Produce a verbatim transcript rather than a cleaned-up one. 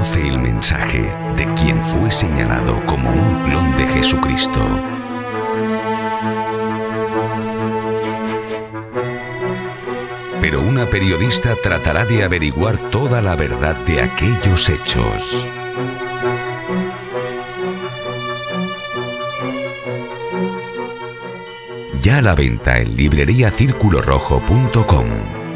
conoce el mensaje de quien fue señalado como un clon de Jesucristo. Pero una periodista tratará de averiguar toda la verdad de aquellos hechos. Ya a la venta en librería círculo rojo punto com.